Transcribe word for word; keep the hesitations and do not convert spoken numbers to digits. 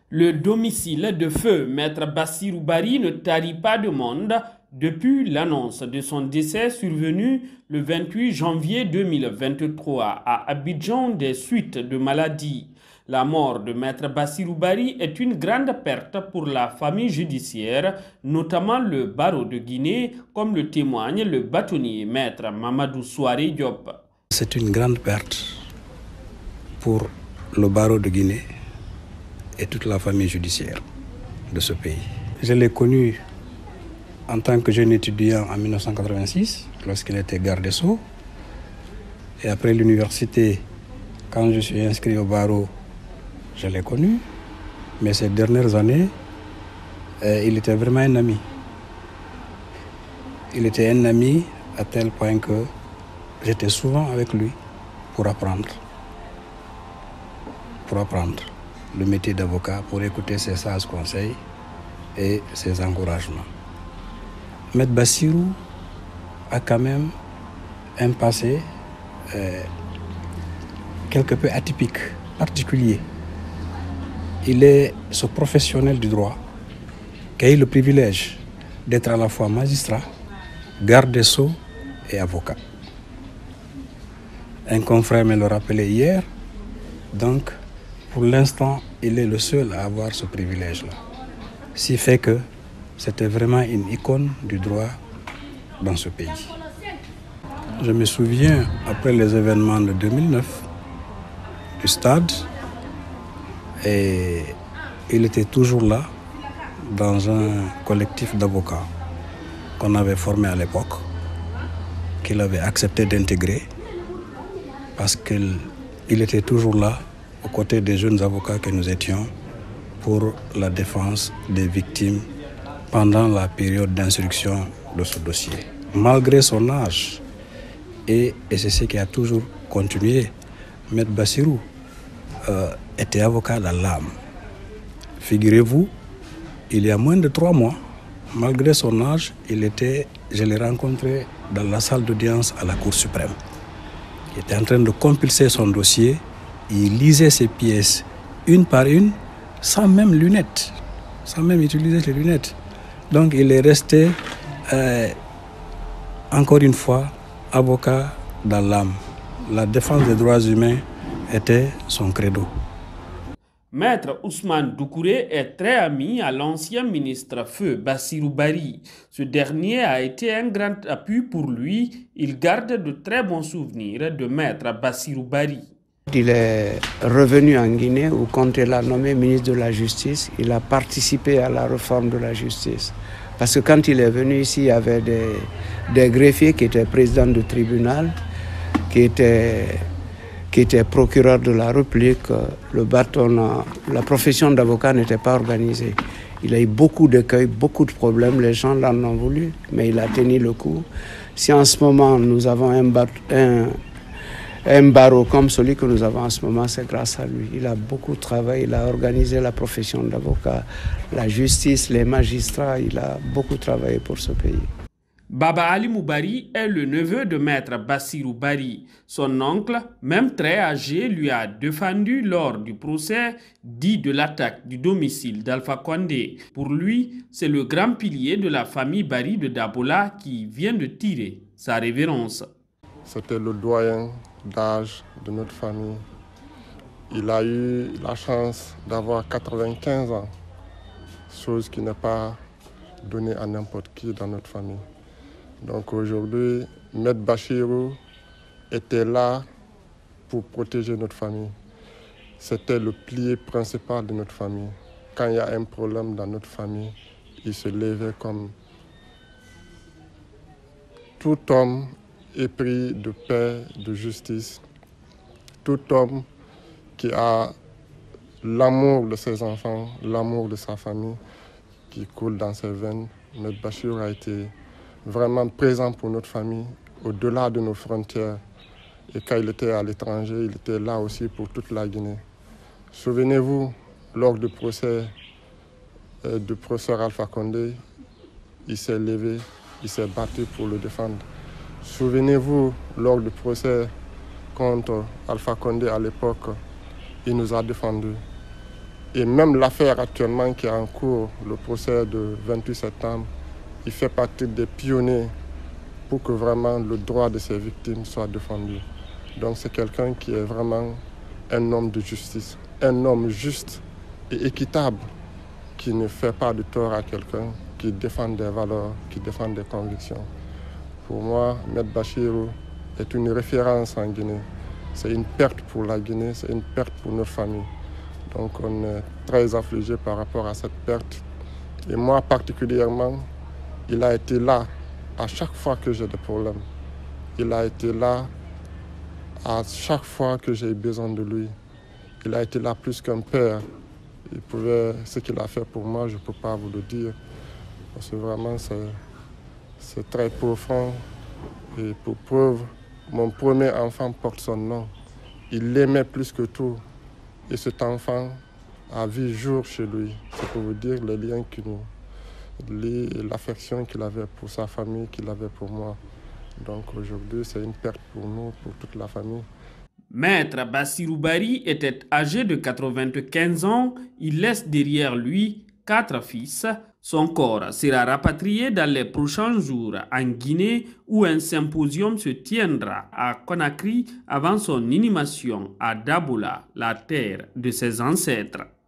Le domicile de feu Maître Bassirou Bari ne tarit pas de monde depuis l'annonce de son décès survenu le vingt-huit janvier deux mille vingt-trois à Abidjan des suites de maladie. La mort de Maître Bassirou Bari est une grande perte pour la famille judiciaire, notamment le barreau de Guinée, comme le témoigne le bâtonnier Maître Mamadou Souare Diop. C'est une grande perte pour le barreau de Guinée et toute la famille judiciaire de ce pays. Je l'ai connu en tant que jeune étudiant en mille neuf cent quatre-vingt-six, lorsqu'il était garde des Sceaux. Et après l'université, quand je suis inscrit au barreau, je l'ai connu. Mais ces dernières années, euh, il était vraiment un ami. Il était un ami à tel point que j'étais souvent avec lui pour apprendre. Pour apprendre le métier d'avocat, pour écouter ses sages conseils et ses encouragements. Maître Bassirou a quand même un passé euh, quelque peu atypique, particulier. Il est ce professionnel du droit qui a eu le privilège d'être à la fois magistrat, garde des Sceaux et avocat. Un confrère me le rappelait hier, donc pour l'instant, il est le seul à avoir ce privilège-là. Ce qui fait que c'était vraiment une icône du droit dans ce pays. Je me souviens, après les événements de deux mille neuf, du stade, et il était toujours là, dans un collectif d'avocats qu'on avait formé à l'époque, qu'il avait accepté d'intégrer, parce qu'il il était toujours là, aux côtés des jeunes avocats que nous étions, pour la défense des victimes pendant la période d'instruction de ce dossier. Malgré son âge, et, et c'est ce qui a toujours continué, Maître Bassirou euh, était avocat dans l'âme. Figurez-vous, il y a moins de trois mois, malgré son âge, il était, je l'ai rencontré dans la salle d'audience à la Cour suprême. Il était en train de compulser son dossier. Il lisait ses pièces une par une, sans même lunettes, sans même utiliser les lunettes. Donc il est resté, euh, encore une fois, avocat dans l'âme. La défense des droits humains était son credo. Maître Ousmane Doucouré est très ami à l'ancien ministre Feu Bassirou Bari. Ce dernier a été un grand appui pour lui. Il garde de très bons souvenirs de Maître Bassirou Bari. Il est revenu en Guinée où, quand il a nommé ministre de la Justice, il a participé à la réforme de la justice. Parce que quand il est venu ici, il y avait des, des greffiers qui étaient présidents du tribunal, qui étaient, qui étaient procureurs de la République. Le bâton, la profession d'avocat n'était pas organisée. Il a eu beaucoup d'accueil, beaucoup de problèmes. Les gens l'en ont voulu, mais il a tenu le coup. Si en ce moment nous avons un, un Un barreau comme celui que nous avons en ce moment, c'est grâce à lui. Il a beaucoup travaillé, il a organisé la profession d'avocat, la justice, les magistrats, il a beaucoup travaillé pour ce pays. Baba Ali Moubari est le neveu de Maître Bassirou Bari. Son oncle, même très âgé, lui a défendu lors du procès dit de l'attaque du domicile d'Alpha Condé. Pour lui, c'est le grand pilier de la famille Bari de Dabola qui vient de tirer sa révérence. C'était le doyen d'âge de notre famille. Il a eu la chance d'avoir quatre-vingt-quinze ans, chose qui n'est pas donnée à n'importe qui dans notre famille. Donc aujourd'hui, Maître Bassirou était là pour protéger notre famille. C'était le pilier principal de notre famille. Quand il y a un problème dans notre famille, il se levait comme tout homme épris de paix, de justice, tout homme qui a l'amour de ses enfants, l'amour de sa famille qui coule dans ses veines. Maître Bassirou a été vraiment présent pour notre famille, au-delà de nos frontières. Et quand il était à l'étranger, il était là aussi pour toute la Guinée. Souvenez-vous, lors du procès euh, du professeur Alpha Condé, il s'est levé, il s'est battu pour le défendre. Souvenez-vous, lors du procès contre Alpha Condé à l'époque, il nous a défendus. Et même l'affaire actuellement qui est en cours, le procès de vingt-huit septembre, il fait partie des pionniers pour que vraiment le droit de ces victimes soit défendu. Donc c'est quelqu'un qui est vraiment un homme de justice, un homme juste et équitable, qui ne fait pas de tort à quelqu'un, qui défend des valeurs, qui défend des convictions. Pour moi, Maître Bachirou est une référence en Guinée. C'est une perte pour la Guinée, c'est une perte pour notre famille. Donc on est très affligé par rapport à cette perte. Et moi particulièrement, il a été là à chaque fois que j'ai des problèmes. Il a été là à chaque fois que j'ai eu besoin de lui. Il a été là plus qu'un père. Il pouvait, ce qu'il a fait pour moi, je ne peux pas vous le dire. Parce que vraiment, c'est très profond. Et pour preuve, mon premier enfant porte son nom. Il l'aimait plus que tout. Et cet enfant a vu jour chez lui. C'est pour vous dire les liens qui nous lient et l'affection qu'il avait pour sa famille, qu'il avait pour moi. Donc aujourd'hui, c'est une perte pour nous, pour toute la famille. Maître Bassirou Bari était âgé de quatre-vingt-quinze ans. Il laisse derrière lui quatre fils. Son corps sera rapatrié dans les prochains jours en Guinée où un symposium se tiendra à Conakry avant son inhumation à Dabola, la terre de ses ancêtres.